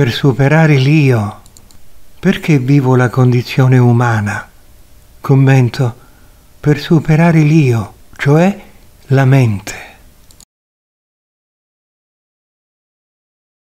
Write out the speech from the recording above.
per superare l'io. Perché vivo la condizione umana? Commento: per superare l'io, cioè la mente.